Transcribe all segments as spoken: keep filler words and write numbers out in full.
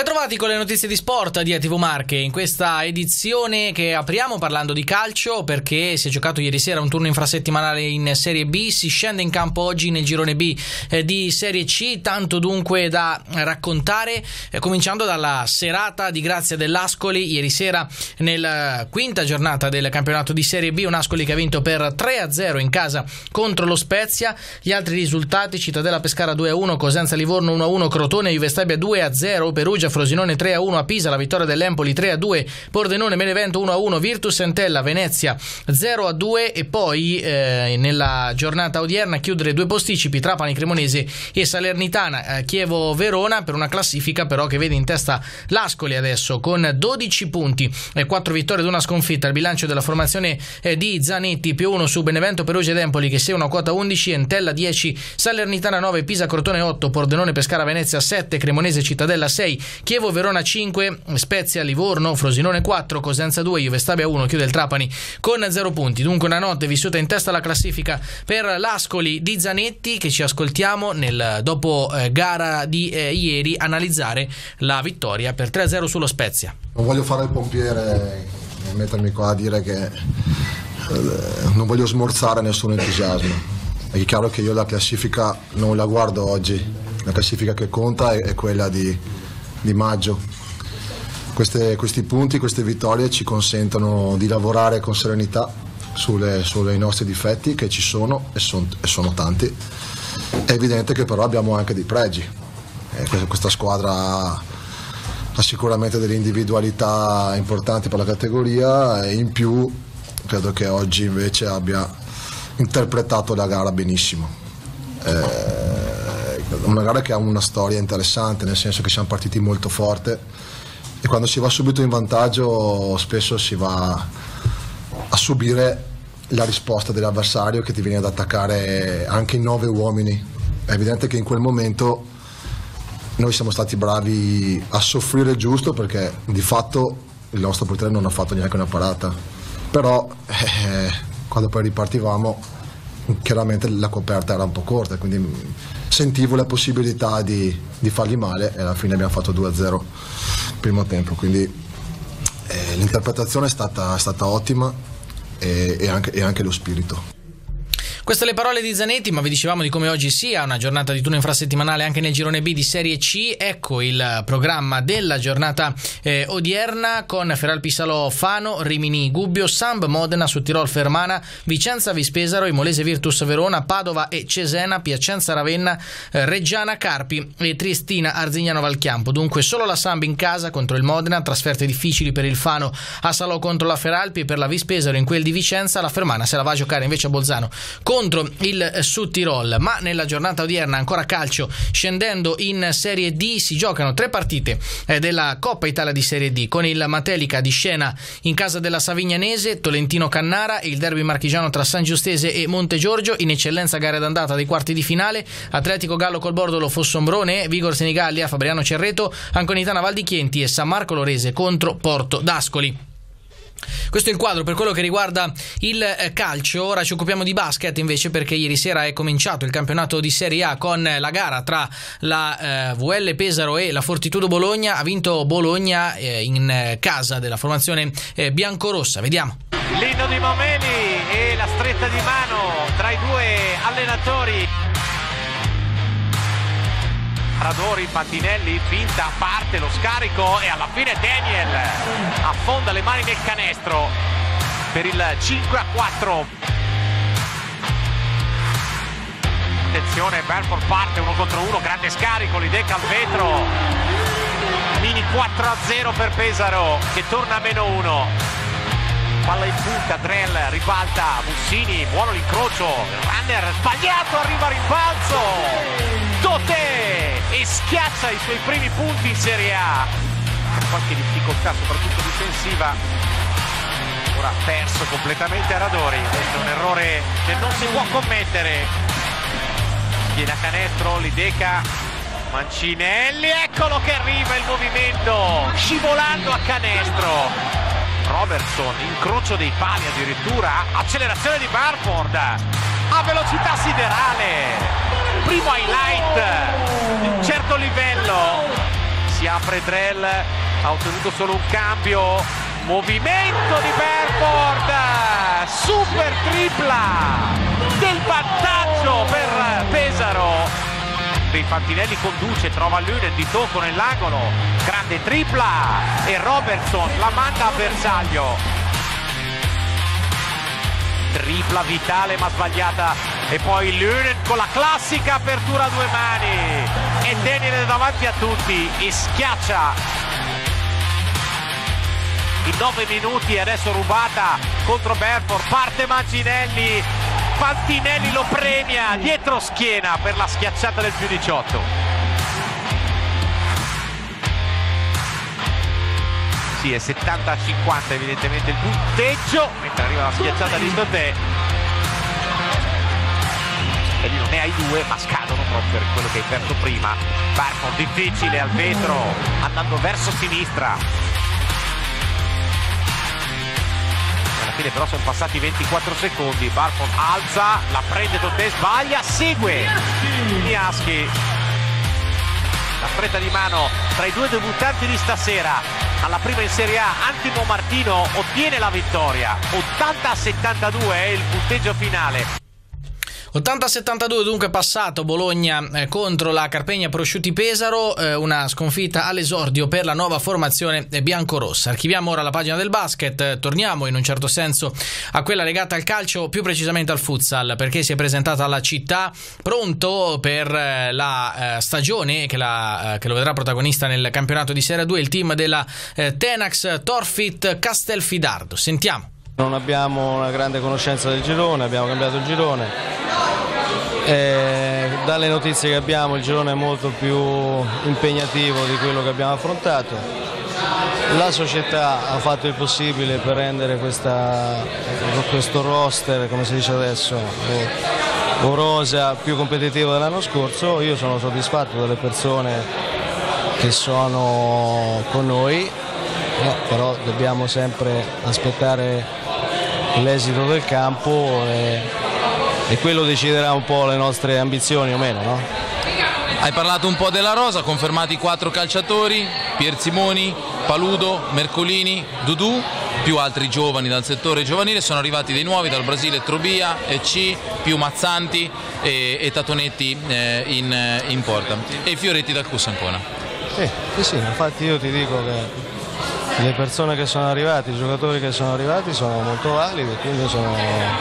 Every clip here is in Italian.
Bentrovati con le notizie di sport di A T V Marche, in questa edizione che apriamo parlando di calcio perché si è giocato ieri sera un turno infrasettimanale in Serie B, si scende in campo oggi nel girone B eh, di Serie C, tanto dunque da raccontare, eh, cominciando dalla serata di grazia dell'Ascoli ieri sera nella quinta giornata del campionato di Serie B, un Ascoli che ha vinto per tre a zero in casa contro lo Spezia. Gli altri risultati: Cittadella Pescara due a uno, Cosenza Livorno uno a uno, Crotone Juve Stabia due a zero, Perugia Frosinone tre a uno, a Pisa la vittoria dell'Empoli tre a due, Pordenone Benevento uno a uno, Virtus Entella Venezia zero a due e poi eh, nella giornata odierna chiudere due posticipi, Trapani Cremonese e Salernitana eh, Chievo Verona, per una classifica però che vede in testa l'Ascoli adesso con dodici punti e quattro vittorie ed una sconfitta. Il bilancio della formazione eh, di Zanetti: più uno su Benevento, Perugia ed Empoli che seguono a quota undici, Entella dieci, Salernitana nove, Pisa Crotone otto, Pordenone Pescara Venezia sette, Cremonese Cittadella sei, Chievo Verona cinque, Spezia Livorno Frosinone quattro, Cosenza due, Juve Stabia uno, chiude il Trapani con zero punti. Dunque una notte vissuta in testa alla classifica per l'Ascoli di Zanetti, che ci ascoltiamo nel dopo eh, gara di eh, ieri analizzare la vittoria per tre a zero sullo Spezia. Non voglio fare il pompiere e mettermi qua a dire che eh, non voglio smorzare nessun entusiasmo. È chiaro che io la classifica non la guardo oggi, la classifica che conta è, è quella di di maggio. Queste, questi punti, queste vittorie ci consentono di lavorare con serenità sulle, sui nostri difetti, che ci sono e, son, e sono tanti. È evidente che però abbiamo anche dei pregi. Eh, questa, questa squadra ha, ha sicuramente delle individualità importanti per la categoria e in più credo che oggi invece abbia interpretato la gara benissimo. Eh, una gara che ha una storia interessante, nel senso che siamo partiti molto forte e quando si va subito in vantaggio spesso si va a subire la risposta dell'avversario che ti viene ad attaccare anche in nove uomini. È evidente che in quel momento noi siamo stati bravi a soffrire giusto, perché di fatto il nostro portiere non ha fatto neanche una parata, però eh, quando poi ripartivamo chiaramente la coperta era un po' corta, quindi sentivo la possibilità di, di fargli male e alla fine abbiamo fatto due a zero il primo tempo, quindi eh, l'interpretazione è stata, è stata ottima e, e, anche, e anche lo spirito. Queste le parole di Zanetti, ma vi dicevamo di come oggi sia una giornata di turno infrasettimanale anche nel girone B di Serie C. Ecco il programma della giornata eh, odierna con Feralpi Salò Fano, Rimini Gubbio, Samb Modena, Sudtirol Fermana, Vicenza Vispesaro, Imolese Virtus Verona, Padova e Cesena, Piacenza Ravenna, eh, Reggiana Carpi e Triestina Arzignano Valchiampo. Dunque solo la Samb in casa contro il Modena, trasferte difficili per il Fano a Salò contro la Feralpi e per la Vispesaro in quel di Vicenza. La Fermana se la va a giocare invece a Bolzano contro il Sudtirol. Ma nella giornata odierna ancora calcio, scendendo in Serie D si giocano tre partite eh, della Coppa Italia di Serie D, con il Matelica di Scena in casa della Savignanese, Tolentino Cannara e il derby marchigiano tra San Giustese e Montegiorgio. In eccellenza gare d'andata dei quarti di finale: Atletico Gallo Colbordolo Fossombrone, Vigor Senigallia Fabriano Cerreto, Anconitana Val di Chienti e San Marco Lorese contro Porto d'Ascoli. Questo è il quadro per quello che riguarda il calcio. Ora ci occupiamo di basket invece, perché ieri sera è cominciato il campionato di Serie A con la gara tra la eh, V L Pesaro e la Fortitudo Bologna. Ha vinto Bologna eh, in casa della formazione eh, biancorossa. Vediamo. L'inno di Momeli e la stretta di mano tra i due allenatori. Radori, Fantinelli, finta, parte lo scarico e alla fine Daniel affonda le mani nel canestro per il cinque a quattro. Attenzione, Belfort parte uno contro uno, grande scarico, Lideca al vetro. Mini quattro a zero per Pesaro che torna a meno uno. Palla in punta, Drell ribalta, Bussini, buono l'incrocio, runner sbagliato, arriva a rimbalzo, Tote e schiaccia i suoi primi punti in Serie A. Qualche difficoltà soprattutto difensiva, ora perso completamente a Radori. Questo è un errore che non si può commettere. Viene a canestro, Lideca, Mancinelli, eccolo che arriva il movimento, scivolando a canestro. Robertson, incrocio dei pali addirittura, accelerazione di Barford a velocità siderale, primo highlight di un certo livello, si apre Drell, ha ottenuto solo un cambio, movimento di Belfort, super tripla del vantaggio per Pesaro. Fantinelli conduce, trova Lünen di tocco nell'angolo, grande tripla e Robertson la manda a bersaglio. Tripla vitale ma sbagliata, e poi Lünen con la classica apertura a due mani e Daniel davanti a tutti e schiaccia. In nove minuti adesso rubata contro Belfort, parte Mancinelli, Fantinelli lo premia dietro schiena per la schiacciata del più diciotto. Sì, è settanta a cinquanta evidentemente il punteggio, mentre arriva la schiacciata di Totè. E lì non ne hai due, ma scadono proprio per quello che hai perso prima. Belfort difficile al vetro, andando verso sinistra. Alla fine però sono passati ventiquattro secondi, Belfort alza, la prende Totè, sbaglia, segue Miaschi. La stretta di mano tra i due debuttanti di stasera. Alla prima in Serie A Antimo Martino ottiene la vittoria, ottanta a settantadue è il punteggio finale. ottanta a settantadue dunque passato Bologna eh, contro la Carpegna Prosciuti Pesaro, eh, una sconfitta all'esordio per la nuova formazione biancorossa. Archiviamo ora la pagina del basket, eh, torniamo in un certo senso a quella legata al calcio, più precisamente al futsal, perché si è presentata alla città pronto per eh, la eh, stagione che, la, eh, che lo vedrà protagonista nel campionato di Serie due, il team della eh, Tenax Torfit Castelfidardo. Sentiamo. Non abbiamo una grande conoscenza del girone, abbiamo cambiato il girone. E dalle notizie che abbiamo il girone è molto più impegnativo di quello che abbiamo affrontato. La società ha fatto il possibile per rendere questa, questo roster, come si dice adesso, Orosia più competitivo dell'anno scorso. Io sono soddisfatto delle persone che sono con noi, no, però dobbiamo sempre aspettare l'esito del campo e, e quello deciderà un po' le nostre ambizioni o meno, no? Hai parlato un po' della rosa, confermati quattro calciatori, Pier Simoni, Paludo, Mercolini, Dudu, più altri giovani dal settore giovanile, sono arrivati dei nuovi dal Brasile, Trobia, E C, più Mazzanti e, e Tatonetti eh, in, in porta, e i Fioretti dal Cus Ancona. Sì, sì, sì, infatti io ti dico che le persone che sono arrivate, i giocatori che sono arrivati sono molto validi e quindi sono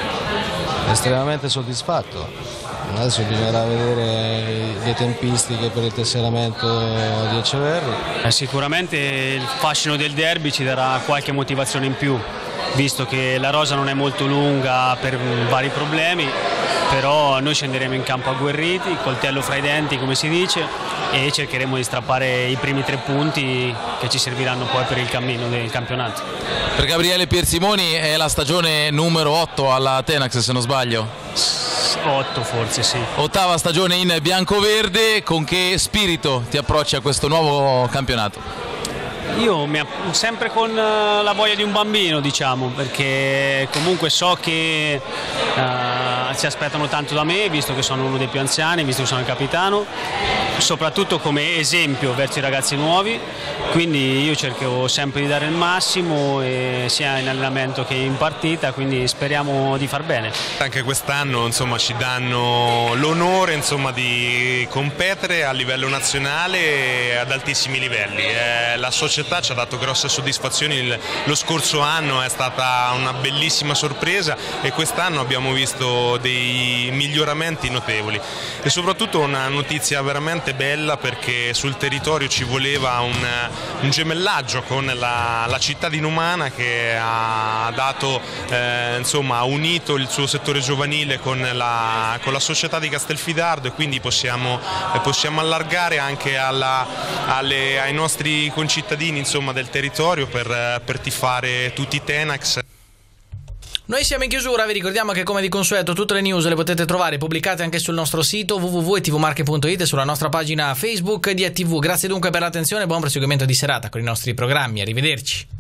estremamente soddisfatto. Adesso bisognerà vedere le tempistiche per il tesseramento di Eceverri. Eh, sicuramente il fascino del derby ci darà qualche motivazione in più, visto che la rosa non è molto lunga per vari problemi, però noi scenderemo in campo agguerriti, coltello fra i denti come si dice, e cercheremo di strappare i primi tre punti che ci serviranno poi per il cammino del campionato. Per Gabriele Pier Simoni è la stagione numero otto alla Tenax, se non sbaglio. otto forse, sì. Ottava stagione in bianco-verde, con che spirito ti approcci a questo nuovo campionato? Io mi, sempre con la voglia di un bambino, diciamo, perché comunque so che uh, si aspettano tanto da me, visto che sono uno dei più anziani, visto che sono il capitano, soprattutto come esempio verso i ragazzi nuovi, quindi io cerco sempre di dare il massimo, e sia in allenamento che in partita, quindi speriamo di far bene. Anche quest'anno insomma, ci danno l'onore insomma, di competere a livello nazionale ad altissimi livelli. Eh, la società ci ha dato grosse soddisfazioni, lo scorso anno è stata una bellissima sorpresa e quest'anno abbiamo visto dei miglioramenti notevoli e soprattutto una notizia veramente bella, perché sul territorio ci voleva un, un gemellaggio con la, la città di Numana, che ha dato eh, insomma, ha unito il suo settore giovanile con la, con la società di Castelfidardo, e quindi possiamo, eh, possiamo allargare anche alla, alle, ai nostri concittadini insomma, del territorio per, per tifare tutti i Tenax. Noi siamo in chiusura, vi ricordiamo che come di consueto tutte le news le potete trovare pubblicate anche sul nostro sito w w w punto i t v marche punto i t e sulla nostra pagina Facebook di A T V. Grazie dunque per l'attenzione e buon proseguimento di serata con i nostri programmi, arrivederci.